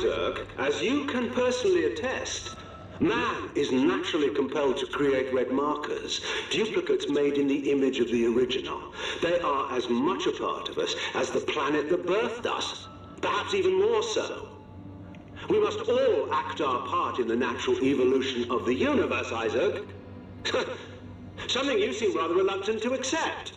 Isaac, as you can personally attest, man is naturally compelled to create red markers, duplicates made in the image of the original. They are as much a part of us as the planet that birthed us, perhaps even more so. We must all act our part in the natural evolution of the universe, Isaac. Something you seem rather reluctant to accept.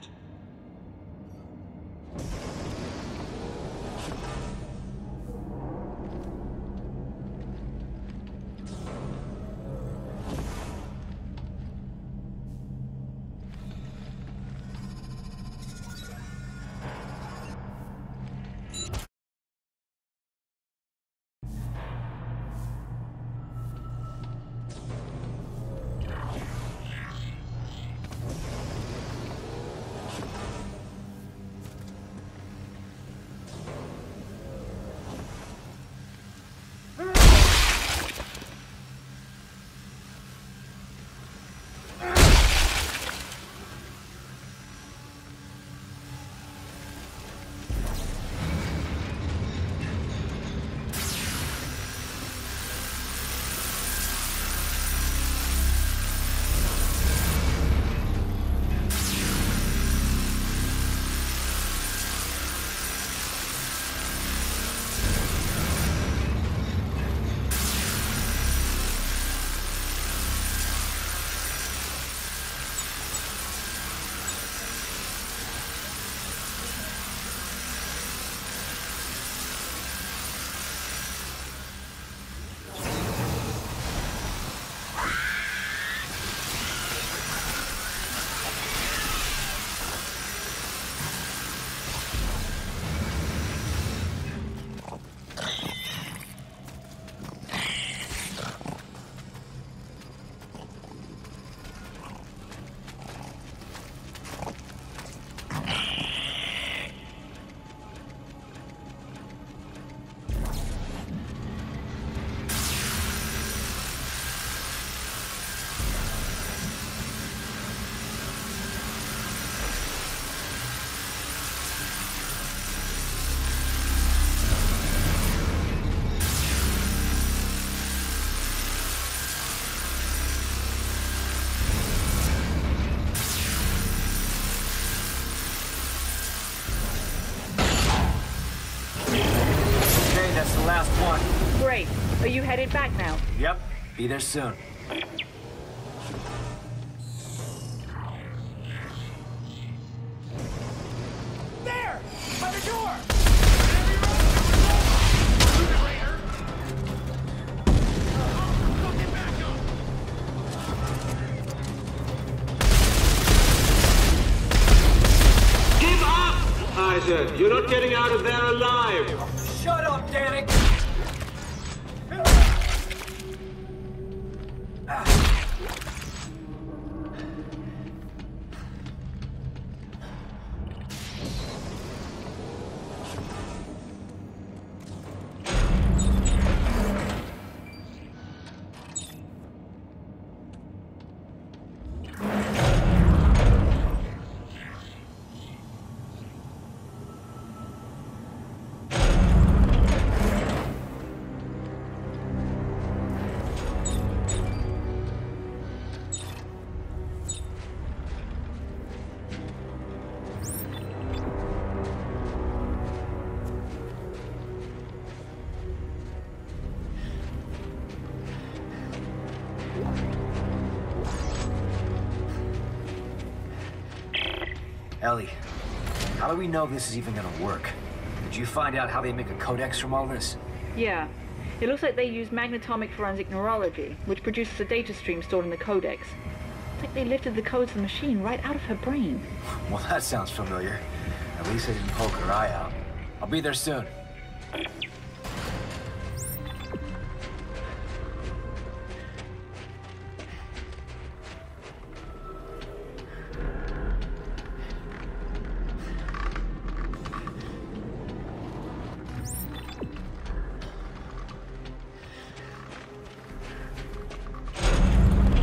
Great. Are you headed back now? Yep. Be there soon. There! By the door! Give up, Isaac! You're not getting out of there alive! Shut up, Danik! Ellie, how do we know this is even gonna work? Did you find out how they make a codex from all this? Yeah. It looks like they use magnetomic forensic neurology, which produces a data stream stored in the codex. It's like they lifted the codes of the machine right out of her brain. Well, that sounds familiar. At least they didn't poke her eye out. I'll be there soon.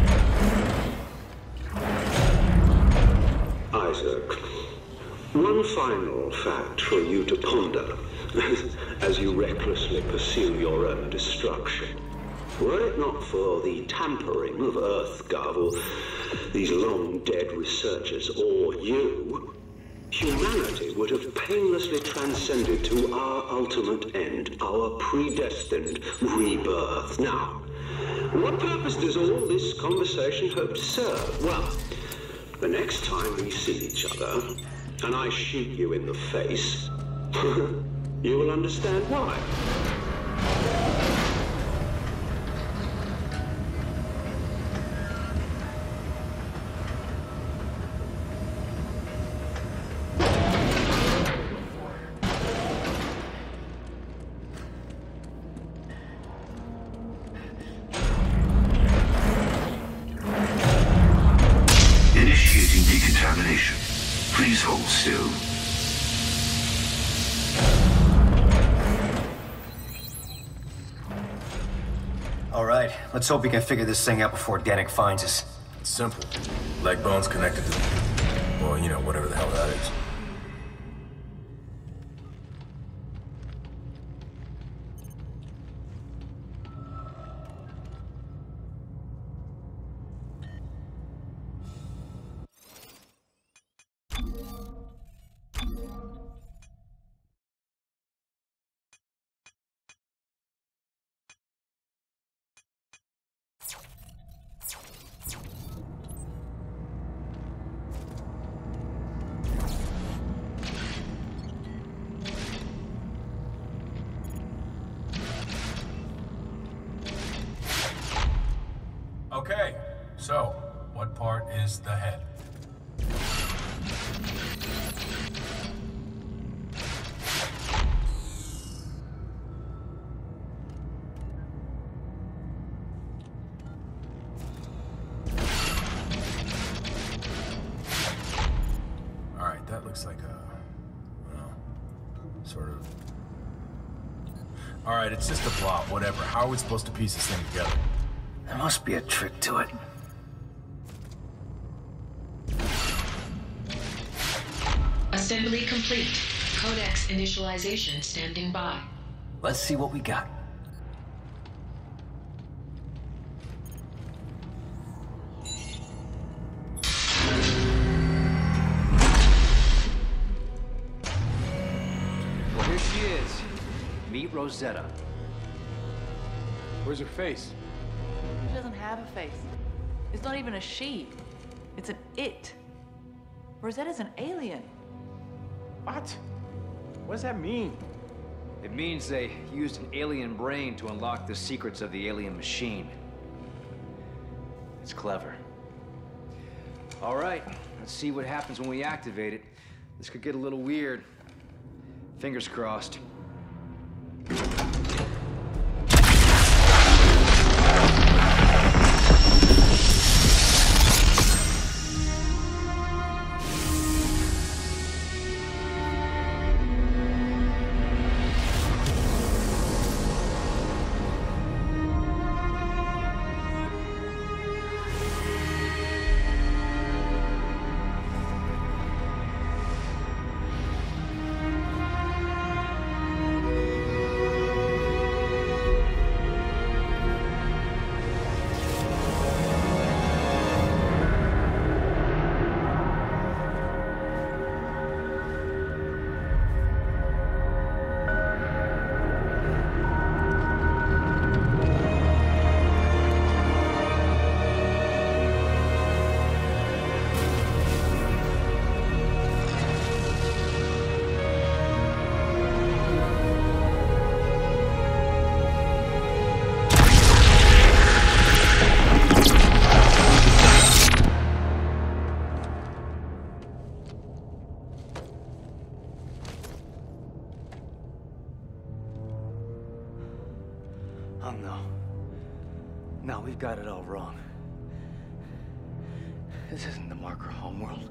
One final fact for you to ponder as you recklessly pursue your own destruction. Were it not for the tampering of EarthGov or these long-dead researchers or you, humanity would have painlessly transcended to our ultimate end, our predestined rebirth. Now, what purpose does all this conversation hope to serve? Well, the next time we see each other, and I shoot you in the face, you will understand why. Initiating decontamination. Please hold still. All right, let's hope we can figure this thing out before Danik finds us. It's simple. Leg bone's connected to well, you know, whatever the hell that is. Okay, so, what part is the head? Alright, that looks like a... well, sort of... Alright, it's just a plot, whatever. How are we supposed to piece this thing together? There must be a trick to it. Assembly complete. Codex initialization standing by. Let's see what we got. Well, here she is. Meet Rosetta. Where's her face? She doesn't have a face. It's not even a she. It's an it. Rosetta's an alien. What? What does that mean? It means they used an alien brain to unlock the secrets of the alien machine. It's clever. All right, let's see what happens when we activate it. This could get a little weird. Fingers crossed. Oh, no. No, we've got it all wrong. This isn't the marker homeworld.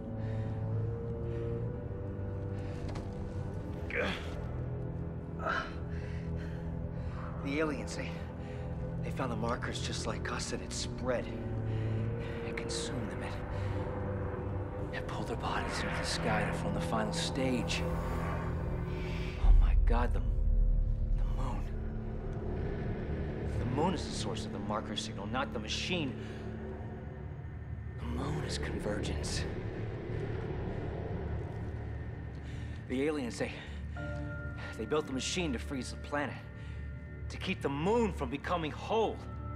The aliens, they found the markers just like us, and it spread. It consumed them. and pulled their bodies into the sky to form the final stage. Oh my God, the moon. The moon is the source of the marker signal, not the machine. The moon is convergence. The aliens, they built the machine to freeze the planet, to keep the moon from becoming whole.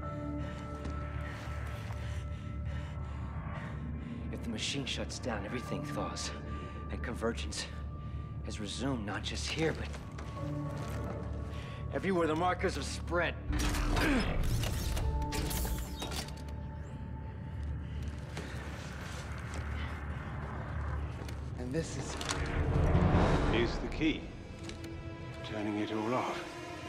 If the machine shuts down, everything thaws, and convergence has resumed not just here, but everywhere the markers have spread. And this is the key. Turning it all off.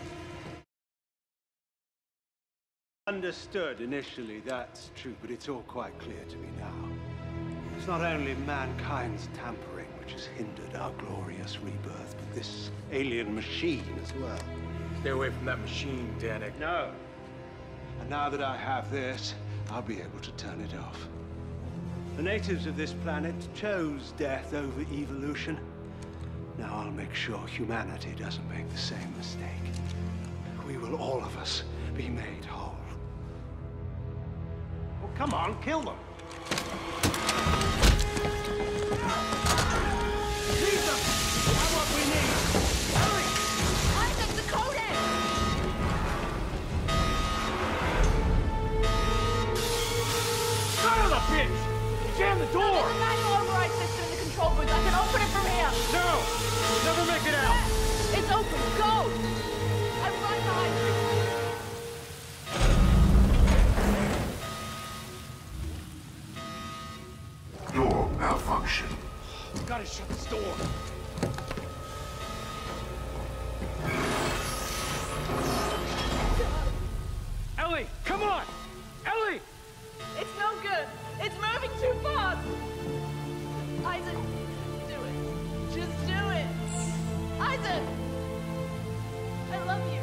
Understood initially, that's true, but it's all quite clear to me now. It's not only mankind's tampering which has hindered our glorious rebirth, but this alien machine as well. Stay away from that machine, Danik. No. And now that I have this, I'll be able to turn it off. The natives of this planet chose death over evolution. Now I'll make sure humanity doesn't make the same mistake. We will, all of us, be made whole. Well, come on, kill them. Jesus! That's what we need! Hurry! Isaac, the Codex! Son of a bitch! Jam the door! There's a manual override system in the control booth. I can open it from here. No! You'll never make it out! It's open. Go! I'm right behind you. Door malfunction. Gotta shut this door. Ellie, come on! Ellie! It's no good. It's moving too fast. Isaac, do it. Just do it. Isaac! I love you.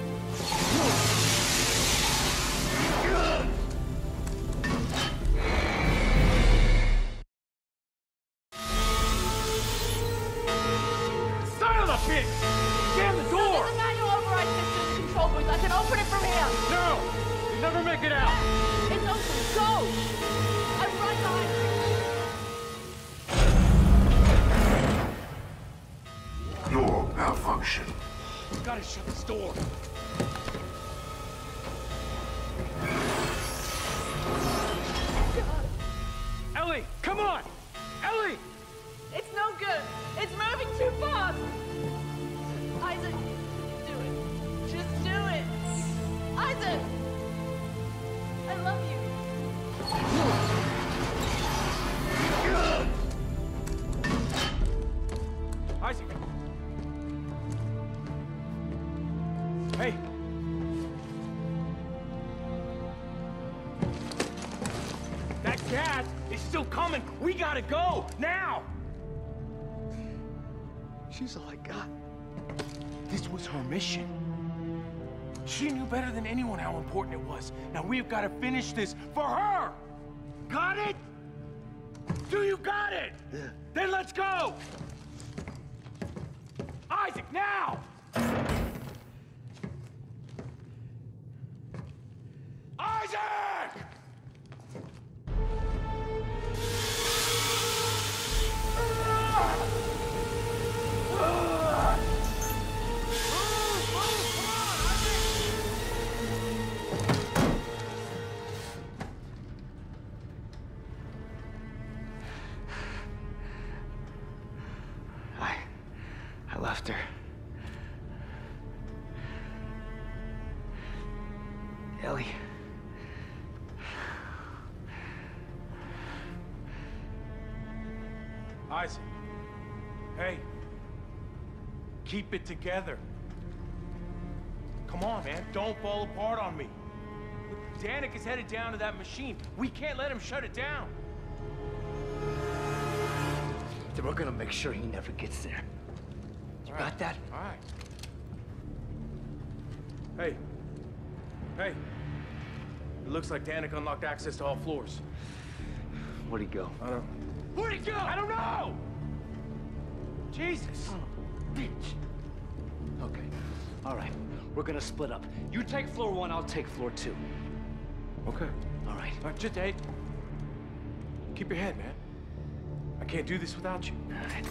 Son of a bitch! Jam the door! There's a manual override system in the control booth. I can open it from here. No! You'll never make it out! It's open. Go! I'm right behind you. Door malfunction. Gotta shut this door. Ellie, come on! Ellie! It's no good. It's moving too fast. Isaac, do it. Just do it. Isaac! I love you. Isaac! Hey! That cat is still coming! We gotta go! Now! She's all I got. This was her mission. She knew better than anyone how important it was. Now we've got to finish this for her! Got it? Do you got it? Yeah. Then let's go! Isaac, now! Isaac! I left her. Ellie. Isaac. Hey. Keep it together. Come on, man. Don't fall apart on me. Look, Danik is headed down to that machine. We can't let him shut it down. Then we're gonna make sure he never gets there. You got that? All right. Hey. Hey. It looks like Danik unlocked access to all floors. Where'd he go? I don't... Where'd he go? I don't know! Jesus. Bitch. Okay. All right. We're gonna split up. You take floor 1, I'll take floor 2. Okay. All right. Just, hey, keep your head, man. I can't do this without you. All right.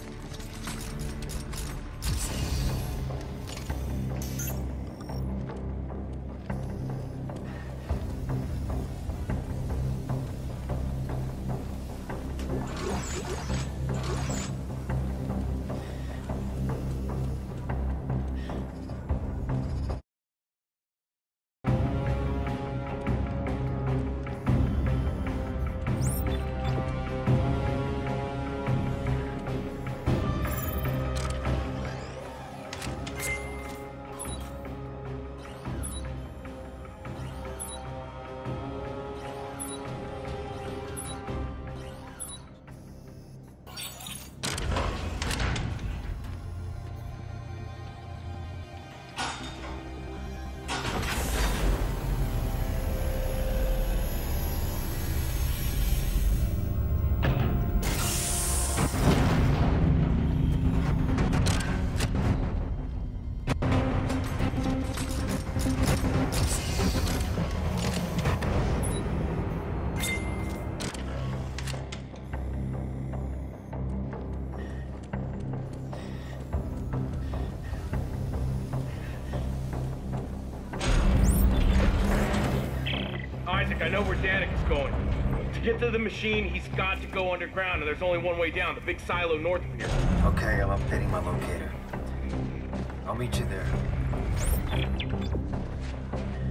I know where Danik is going. To get to the machine, he's got to go underground, and there's only one way down, the big silo north of here. Okay, I'm updating my locator. I'll meet you there.